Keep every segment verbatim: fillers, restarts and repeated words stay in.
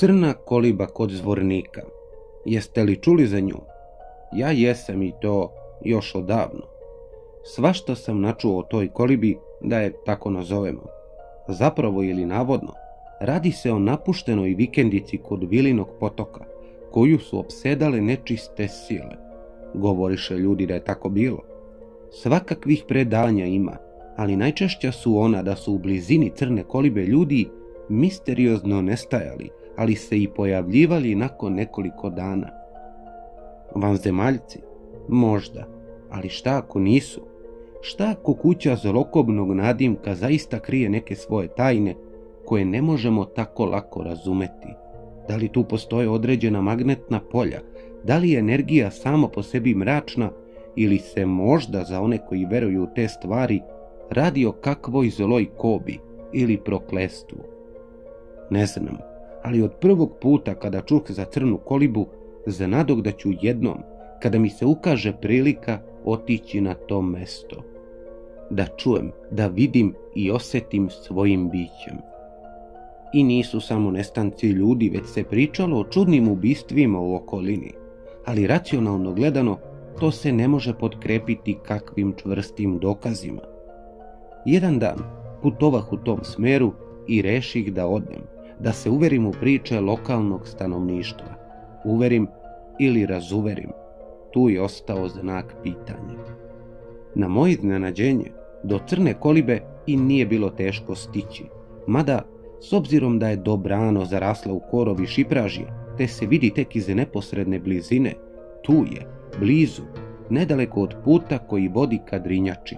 Crna koliba kod Zvornika. Jeste li čuli za nju? Ja jesam i to još odavno. Svašta sam načuo o toj kolibi, da je tako nazovemo. Zapravo ili navodno, radi se o napuštenoj vikendici kod Vilinog potoka, koju su opsedale nečiste sile. Govoriše ljudi da je tako bilo. Svakakvih predanja ima, ali najčešća su ona da su u blizini crne kolibe ljudi misteriozno nestajali, ali se i pojavljivali nakon nekoliko dana. Vanzemaljci? Možda, ali šta ako nisu? Šta ako kuća zlokobnog nadimka zaista krije neke svoje tajne koje ne možemo tako lako razumeti? Da li tu postoje određena magnetna polja? Da li je energija samo po sebi mračna ili se možda za one koji veruju u te stvari radi o kakvoj zloj kobi ili proklestvu? Ne znam, ali od prvog puta kada čuh za crnu kolibu, zanadog da ću jednom, kada mi se ukaže prilika, otići na to mesto. Da čujem, da vidim i osjetim svojim bićem. I nisu samo nestanci ljudi, već se pričalo o čudnim ubistvima u okolini. Ali racionalno gledano, to se ne može potkrepiti kakvim čvrstim dokazima. Jedan dan putovah u tom smeru i reših da odem, da se uverim u priče lokalnog stanovništva. Uverim ili razuverim, tu je ostao znak pitanja. Na moje iznenađenje, do crne kolibe i nije bilo teško stići, mada, s obzirom da je dobrano zarasla u korov i šipražje, te se vidi tek iz neposredne blizine, tu je, blizu, nedaleko od puta koji vodi ka Drinjači.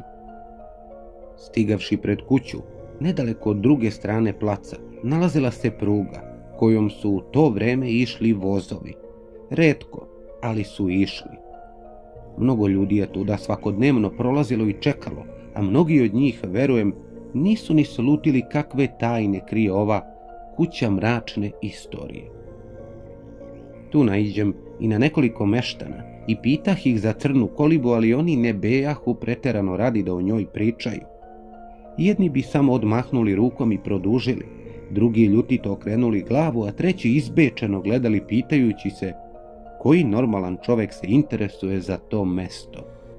Stigavši pred kuću, nedaleko od druge strane placa, nalazila se pruga, kojom su u to vreme išli vozovi. Retko, ali su išli. Mnogo ljudi je tuda svakodnevno prolazilo i čekalo, a mnogi od njih, verujem, nisu ni slutili kakve tajne krije ova kuća mračne istorije. Tu naiđem i na nekoliko meštana i pitah ih za crnu kolibu, ali oni ne bejahu preterano radi da o njoj pričaju. Jedni bi samo odmahnuli rukom i produžili, drugi ljutito okrenuli glavu, a treći izbečeno gledali pitajući se koji normalan čovek se interesuje za to mesto.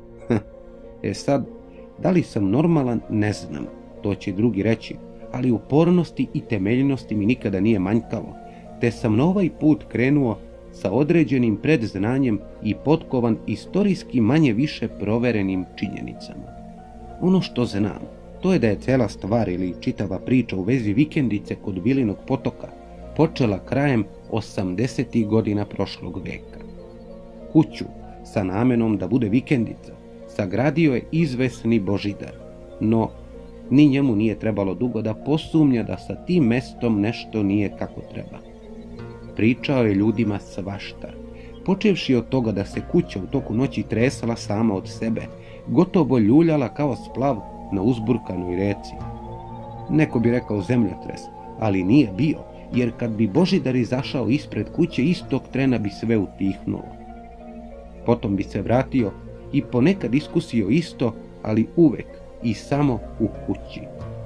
E sad, da li sam normalan, ne znam, to će drugi reći, ali upornosti i temeljnosti mi nikada nije manjkalo, te sam na ovaj put krenuo sa određenim predznanjem i potkovan istorijski manje više proverenim činjenicama. Ono što znam, to je da je cela stvar ili čitava priča u vezi vikendice kod Vilinog potoka počela krajem osamdesetih godina prošlog veka. Kuću sa namenom da bude vikendica sagradio je izvesni Božidar, no ni njemu nije trebalo dugo da posumnja da sa tim mestom nešto nije kako treba. Pričao je ljudima svašta, počevši od toga da se kuća u toku noći tresala sama od sebe, gotovo ljuljala kao splav na uzburkanoj reci. Neko bi rekao zemljotres, ali nije bio, jer kad bi Božidar izašao ispred kuće, istog trena bi sve utihnulo. Potom bi se vratio i ponekad iskusio isto, ali uvek i samo u kući.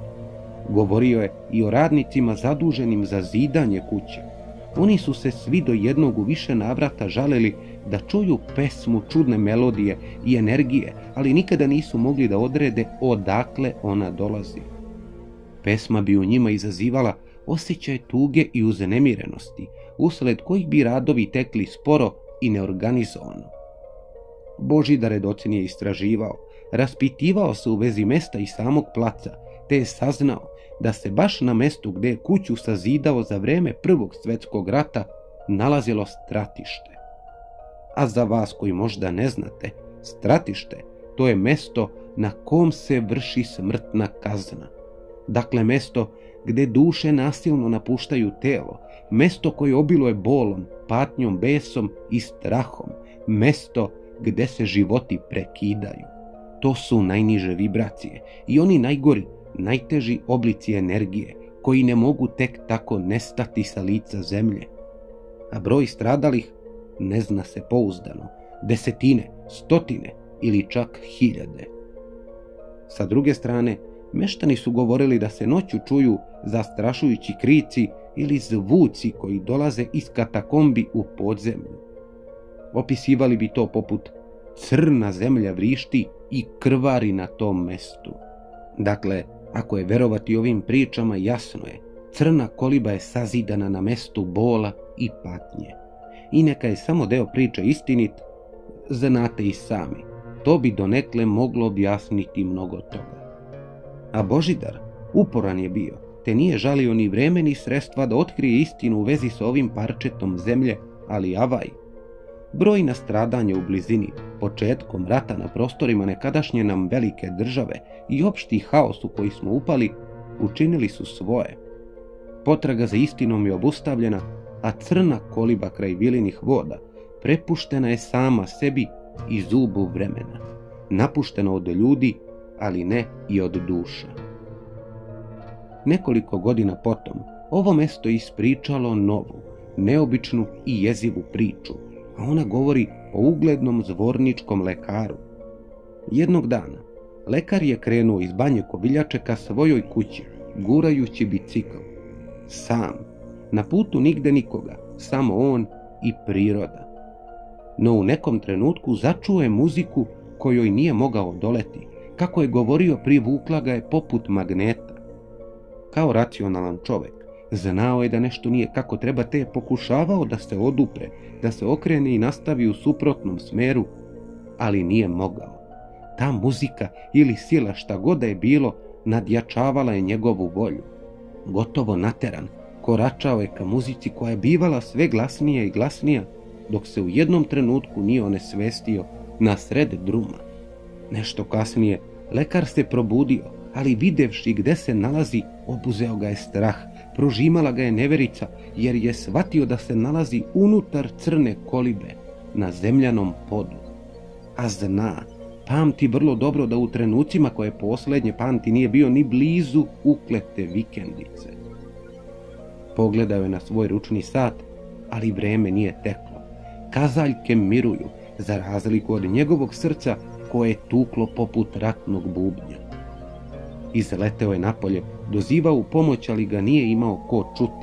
Govorio je i o radnicima zaduženim za zidanje kuće. Oni su se svi do jednog u više navrata žalili da čuju pesmu čudne melodije i energije, ali nikada nisu mogli da odrede odakle ona dolazi. Pesma bi u njima izazivala osjećaj tuge i uznemirenosti, usled kojih bi radovi tekli sporo i neorganizovano. Božidar je docenije istraživao, raspitivao se u vezi mesta i samog placa, te je saznao da se baš na mestu gde je kuću sazidao za vreme Prvog svjetskog rata nalazilo stratište. A za vas koji možda ne znate, stratište to je mesto na kom se vrši smrtna kazna. Dakle, mesto gde duše nasilno napuštaju telo, mesto koje obiluje bolom, patnjom, besom i strahom, mesto gde se životi prekidaju. To su najniže vibracije i oni najgori, najteži oblici energije, koji ne mogu tek tako nestati sa lica zemlje. A broj stradalih ne zna se pouzdano, desetine, stotine ili čak hiljade. Sa druge strane, Meštani su govorili da se noću čuju zastrašujući krici ili zvuci koji dolaze iz katakombi u podzemlju. Opisivali bi to poput crna zemlja vrišti i krvari na tom mestu. Dakle, ako je verovati ovim pričama, jasno je, crna koliba je sazidana na mestu bola i patnje. I neka je samo deo priče istinit, znate i sami, to bi donekle moglo objasniti mnogo toga. A Božidar uporan je bio, te nije žalio ni vreme ni sredstva da otkrije istinu u vezi s ovim parčetom zemlje, ali avaj. Brojna stradanja u blizini, početkom rata na prostorima nekadašnje nam velike države i opšti haos u koji smo upali, učinili su svoje. Potraga za istinom je obustavljena, a crna koliba kraj Vilinih voda prepuštena je sama sebi i zubu vremena, napuštena od ljudi, ali ne i od duša. Nekoliko godina potom, ovo mesto je ispričalo novu, neobičnu i jezivu priču, a ona govori o uglednom zvorničkom lekaru. Jednog dana, lekar je krenuo iz Banje Koviljače ka svojoj kući, gurajući bicikl. Sam, na putu nigde nikoga, samo on i priroda. No u nekom trenutku začuo je muziku kojoj nije mogao odoleti. Kako je govorio, privukla ga je poput magneta. Kao racionalan čovek, znao je da nešto nije kako treba, te je pokušavao da se odupre, da se okrene i nastavi u suprotnom smeru, ali nije mogao. Ta muzika ili sila, šta god da je bilo, nadjačavala je njegovu volju. Gotovo nateran, koračao je ka muzici koja je bivala sve glasnija i glasnija, dok se u jednom trenutku nije onesvestio na sred druma. Nešto kasnije, lekar se probudio, ali videvši gde se nalazi, obuzeo ga je strah, prožimala ga je neverica, jer je shvatio da se nalazi unutar crne kolibe, na zemljanom podu. A zna, pamti vrlo dobro da u trenucima koje posljednje pamti nije bio ni blizu uklete vikendice. Pogledao je na svoj ručni sat, ali vreme nije teklo. Kazaljke miruju, za razliku od njegovog srca koje je tuklo poput ratnog bubnja. Izleteo je napolje, dozivao u pomoć, ali ga nije imao ko čuti.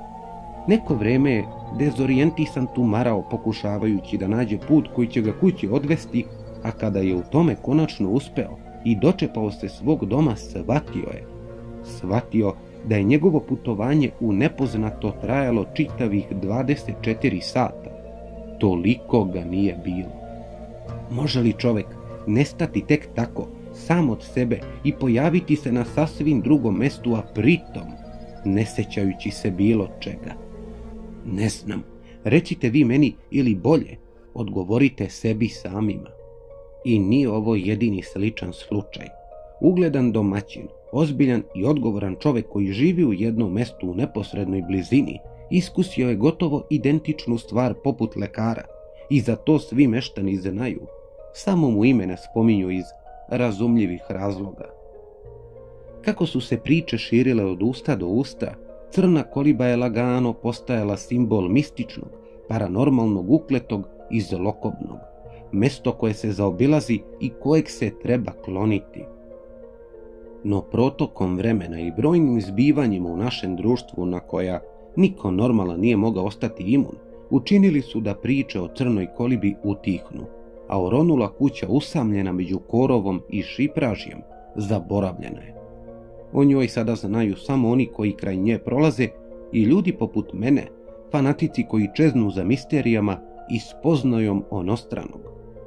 Neko vreme je dezorijentisan tumarao, pokušavajući da nađe put koji će ga kući odvesti, a kada je u tome konačno uspeo i dočepao se svog doma, shvatio je. Shvatio da je njegovo putovanje u nepoznato trajalo čitavih dvadeset četiri sata. Toliko ga nije bilo. Može li čovek nestati tek tako, sam od sebe, i pojaviti se na sasvim drugom mestu, a pritom ne sećajući se bilo čega? Ne znam, recite vi meni, ili bolje, odgovorite sebi samima. I nije ovo jedini sličan slučaj. Ugledan domaćin, ozbiljan i odgovoran čovek koji živi u jednom mestu u neposrednoj blizini, iskusio je gotovo identičnu stvar poput lekara, i za to svi meštani znaju, samo mu ime ne spominju iz razumljivih razloga. Kako su se priče širile od usta do usta, crna koliba je lagano postajala simbol mističnog, paranormalnog, ukletog i zlokobnog, mesto koje se zaobilazi i kojeg se treba kloniti. No protokom vremena i brojnim zbivanjima u našem društvu, na koja niko normalan nije mogao ostati imun, učinili su da priče o crnoj kolibi utihnu, a oronula kuća usamljena među korovom i šipražjem zaboravljena je. O njoj sada znaju samo oni koji kraj nje prolaze i ljudi poput mene, fanatici koji čeznu za misterijama i spoznajom onostranog.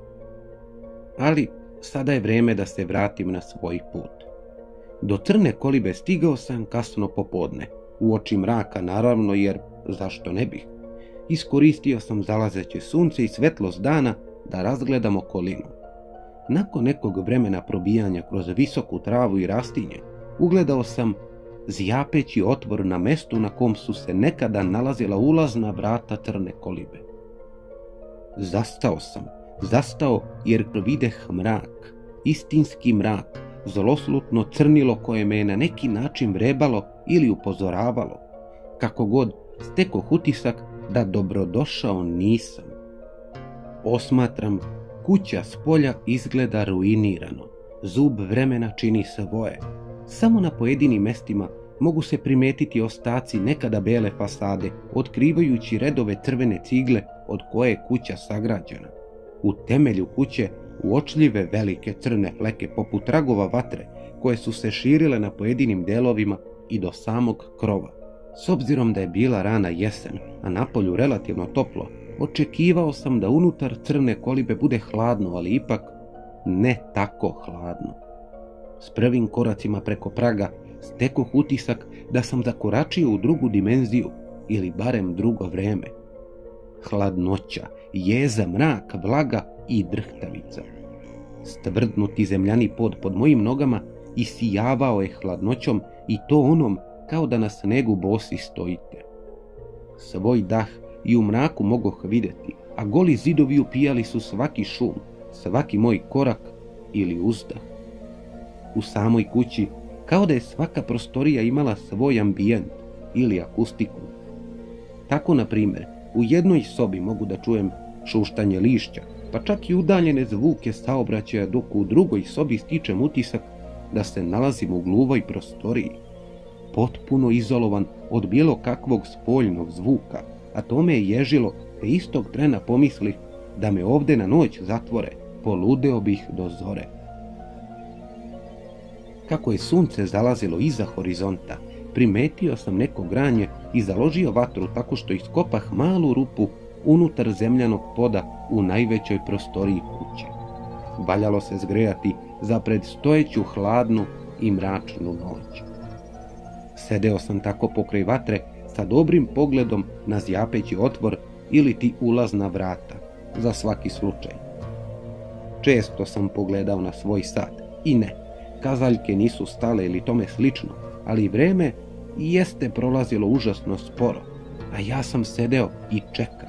Ali sada je vreme da se vratim na svoj put. Do crne kolibe stigao sam kasno popodne, uoči mraka naravno, jer zašto ne bih. Iskoristio sam zalazeće sunce i svetlost dana da razgledam okolinu. Nakon nekog vremena probijanja kroz visoku travu i rastinje, ugledao sam zjapeći otvor na mestu na kom su se nekada nalazila ulazna vrata crne kolibe. Zastao sam, zastao jer videh mrak, istinski mrak, zloslutno crnilo koje me je na neki način vrebalo ili upozoravalo. Kako god, stekoh utisak da dobrodošao nisam. Osmatram, kuća s polja izgleda ruinirano, zub vremena čini svoje, Samo na pojedinim mestima mogu se primetiti ostaci nekada bele fasade, otkrivajući redove crvene cigle od koje je kuća sagrađena. U temelju kuće uočljive velike crne fleke poput tragova vatre koje su se širile na pojedinim delovima i do samog krova. S obzirom da je bila rana jesen, a napolju relativno toplo, očekivao sam da unutar crne kolibe bude hladno, ali ipak ne tako hladno. S prvim koracima preko praga stekoh utisak da sam zakoračio u drugu dimenziju ili barem drugo vreme. Hladnoća, jeza, mrak, vlaga i drhtavica. Stvrdnuti zemljani pod pod mojim nogama isijavao je hladnoćom i to onom kao da na snegu bosi stojite. Svoj dah i u mraku mogoh vidjeti, a goli zidovi upijali su svaki šum, svaki moj korak ili uzdah. U samoj kući, kao da je svaka prostorija imala svoj ambijent ili akustiku. Tako, na primjer, u jednoj sobi mogu da čujem šuštanje lišća, pa čak i udaljene zvuke saobraćaja, dok u drugoj sobi stičem utisak da se nalazim u gluvoj prostoriji, potpuno izolovan od bilo kakvog spoljnog zvuka, a to me je ježilo, te istog trena pomislih da me ovde na noć zatvore, poludeo bih do zore. Kako je sunce zalazilo iza horizonta, primetio sam neko granje i založio vatru tako što iskopah malu rupu unutar zemljanog poda u najvećoj prostoriji kuće. Valjalo se zgrejati za predstojeću hladnu i mračnu noć. Sedeo sam tako pokraj vatre sa dobrim pogledom na zjapeći otvor ili ti ulazna vrata, za svaki slučaj. Često sam pogledao na svoj sat i ne, kazaljke nisu stale ili tome slično, ali vreme jeste prolazilo užasno sporo, a ja sam sedeo i čekao.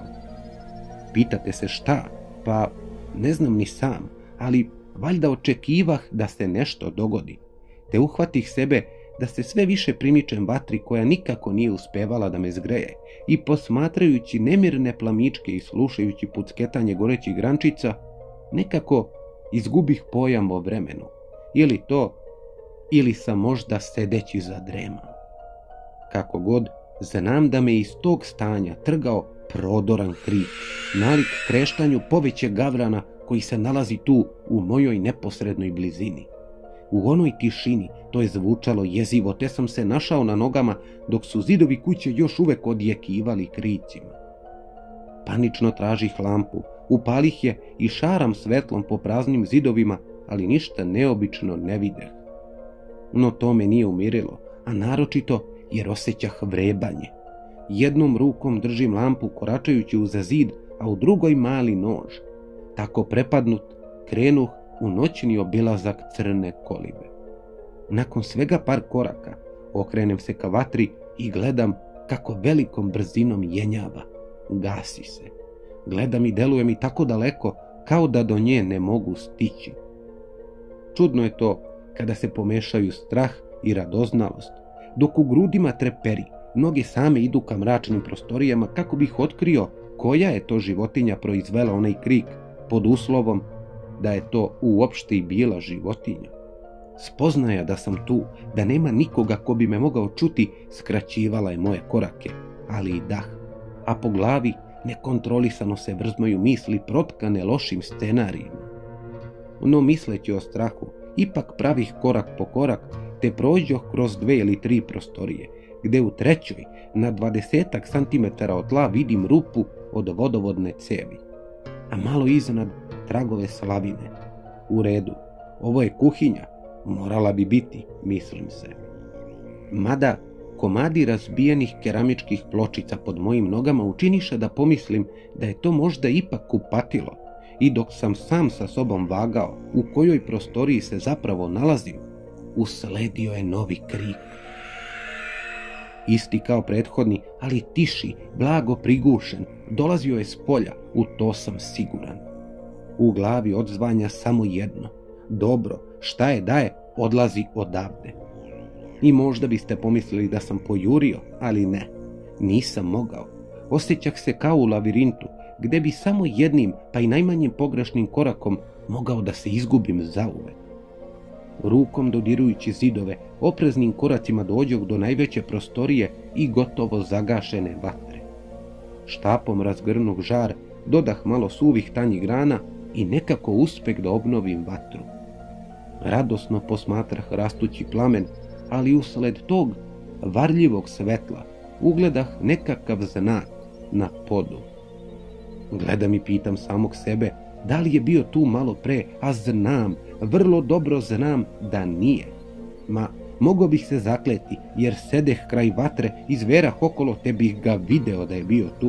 Pitate se šta? Pa ne znam ni sam, ali valjda očekivah da se nešto dogodi, te uhvatih sebe da se sve više primičem vatri koja nikako nije uspevala da me zgreje i posmatrajući nemirne plamičke i slušajući pucketanje gorećih grančica, nekako izgubih pojam o vremenu. Ili to, ili sam možda sedeći zadremao. Kako god, znam da me iz tog stanja trgao prodoran krik, nalik kreštanju povećeg gavrana koji se nalazi tu u mojoj neposrednoj blizini. U onoj tišini to je zvučalo jezivo, te sam se našao na nogama dok su zidovi kuće još uvek odjekivali kricima. Panično tražih lampu, upalih je i šaram svetlom po praznim zidovima, ali ništa neobično ne videh. No to me nije umirilo, a naročito jer osjećah vrebanje. Jednom rukom držim lampu koračajući uza zid, a u drugoj mali nož. Tako prepadnut, krenuh u noćni obilazak crne kolibe. Nakon svega par koraka, okrenem se ka vatri i gledam kako velikom brzinom jenjava. Gasi se. Gledam i deluje mi tako daleko, kao da do nje ne mogu stići. Čudno je to kada se pomešaju strah i radoznalost, dok u grudima treperi, noge same idu ka mračnim prostorijama kako bih otkrio koja je to životinja proizvela onaj krik, pod uslovom da je to uopšte i bila životinja. Spoznaja da sam tu, da nema nikoga ko bi me mogao čuti, skraćivala je moje korake, ali i dah, a po glavi nekontrolisano se vrzmaju misli protkane lošim scenarijima. No misleći o strahu, ipak pravih korak po korak, te prođoh kroz dve ili tri prostorije, gde u trećoj, na dvadesetak santimetara od tla vidim rupu od vodovodne cevi, a malo iznad tragove slavine. U redu, ovo je kuhinja, morala bi biti, mislim se. Mada komadi razbijenih keramičkih pločica pod mojim nogama učiniše da pomislim da je to možda ipak kupatilo, i dok sam sam sa sobom vagao u kojoj prostoriji se zapravo nalazim, usledio je novi krik. Isti kao prethodni, ali tiši, blago prigušen, dolazio je s polja, u to sam siguran. U glavi odzvanja samo jedno: dobro, šta je da je, odlazi odavde. I možda biste pomislili da sam pojurio, ali ne, nisam mogao. Osjećah se kao u lavirintu, gde bi samo jednim, pa i najmanjim pogrešnim korakom mogao da se izgubim zauvek. rukom dodirujući zidove, opreznim koracima dođoh do najveće prostorije i gotovo zagašene vatre. Štapom razgrnuh žar, dodah malo suvih tanjih grana i nekako uspeh da obnovim vatru. Radosno posmatrah rastući plamen, ali usled tog varljivog svetla ugledah nekakav znak na podu. Gledam i pitam samog sebe da li je bio tu malo pre, a znam, vrlo dobro znam da nije. Ma, mogao bih se zakleti, jer sedeh kraj vatre i zverah okolo te bih ga video da je bio tu.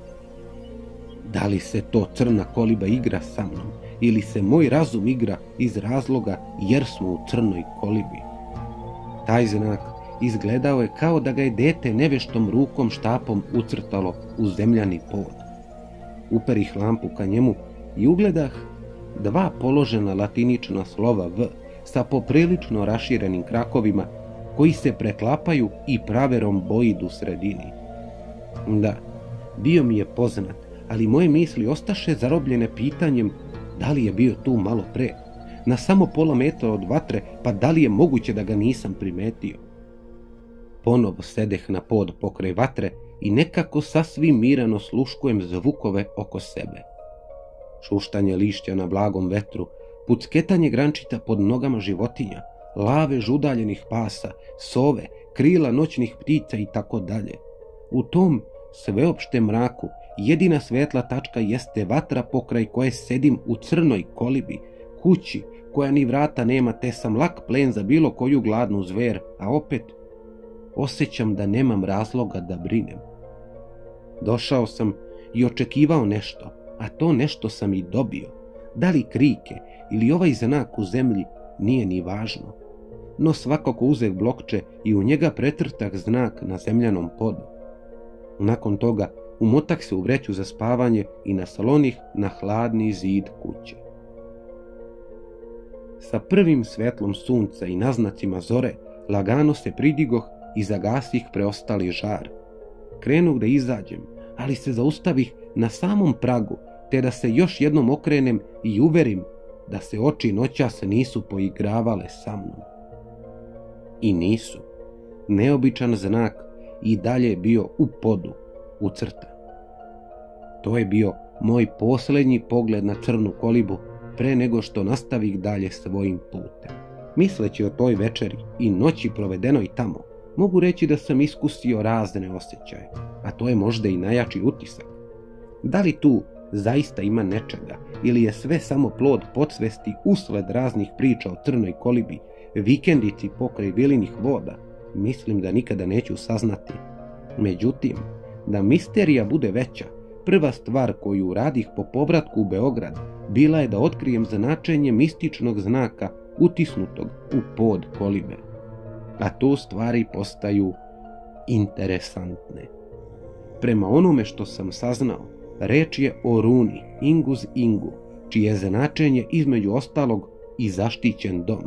Da li se to crna koliba igra sa mnom, ili se moj razum igra iz razloga jer smo u crnoj kolibi? Taj znak izgledao je kao da ga je dete neveštom rukom štapom ucrtalo u zemljani pod. Uperih lampu ka njemu i ugledah dva položena latinična slova V sa poprilično raširenim krakovima koji se preklapaju i prave romboid u sredini. Da, bio mi je poznat, ali moje misli ostaše zarobljene pitanjem da li je bio tu malo pre, na samo pola metra od vatre, pa da li je moguće da ga nisam primetio. Ponovo sedeh na pod pokraj vatre i nekako sasvim mirano sluškujem zvukove oko sebe. Šuštanje lišća na blagom vetru, pucketanje grančita pod nogama životinja, lave žudaljenih pasa, sove, krila noćnih ptica i tako dalje. U tom sveopštem mraku jedina svetla tačka jeste vatra pokraj koje sedim u crnoj kolibi, kući koja ni vrata nema, te sam lak plen za bilo koju gladnu zver, a opet osjećam da nemam razloga da brinem. Došao sam i očekivao nešto, a to nešto sam i dobio. Da li krike ili ovaj znak u zemlji nije ni važno. No svakako uzeh blokče i u njega pretrtah znak na zemljanom podu. Nakon toga umotah se u vreću za spavanje i nasalonih na hladni zid kuće. Sa prvim svetlom sunca i naznacima zore lagano se pridigoh i zagasih preostali žar. Krenuh da izađem, ali se zaustavih na samom pragu, te da se još jednom okrenem i uverim da se oči noćas nisu poigravale sa mnom. I nisu. Neobičan znak i dalje je bio u podu, ucrtan. To je bio moj posljednji pogled na crnu kolibu pre nego što nastavih dalje svojim putem. Misleći o toj večeri i noći provedenoj tamo, mogu reći da sam iskusio razne osjećaje, a to je možda i najjači utisak. Da li tu zaista ima nečega ili je sve samo plod podsvesti usled raznih priča o crnoj kolibi, vikendici pokraj Vilinih voda, mislim da nikada neću saznati. Međutim, da misterija bude veća, prva stvar koju radih po povratku u Beograd bila je da otkrijem značenje mističnog znaka utisnutog u pod kolibe. A tu stvari postaju interesantne. Prema onome što sam saznao, reč je o runi Inguz Ingu, čije značenje između ostalog i zaštićen dom.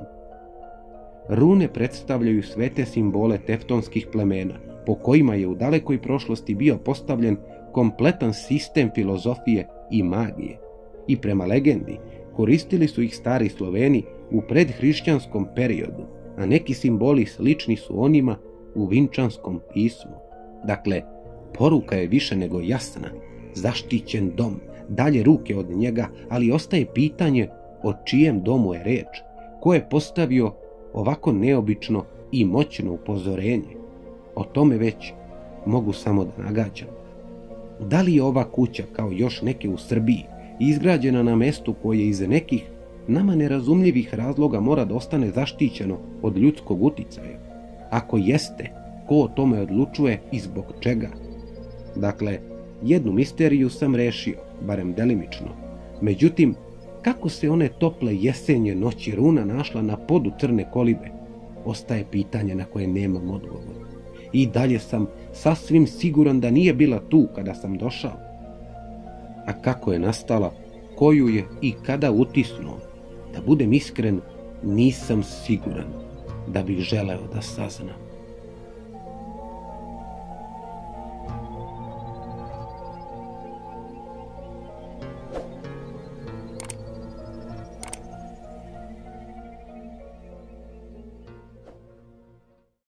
Rune predstavljaju svete simbole teftonskih plemena, po kojima je u dalekoj prošlosti bio postavljen kompletan sistem filozofije i magije. I prema legendi, koristili su ih stari Sloveni u predhrišćanskom periodu, a neki simboli slični su onima u vinčanskom pismu. Dakle, poruka je više nego jasna. Zaštićen dom, dalje ruke od njega, ali ostaje pitanje o čijem domu je reč, ko je postavio ovako neobično i moćno upozorenje. O tome već mogu samo da nagađam. Da li je ova kuća, kao još neke u Srbiji, izgrađena na mestu koje iz nekih nama nerazumljivih razloga mora da ostane zaštićeno od ljudskog uticaja? Ako jeste, ko o tome odlučuje i zbog čega? Dakle, jednu misteriju sam rešio, barem delimično. Međutim, kako se one tople jesenje noći runa našla na podu crne kolibe, ostaje pitanje na koje nemam odgovor. I dalje sam sasvim siguran da nije bila tu kada sam došao. A kako je nastala, koju je i kada utisnuo, da budem iskren, nisam siguran da bih želeo da saznam.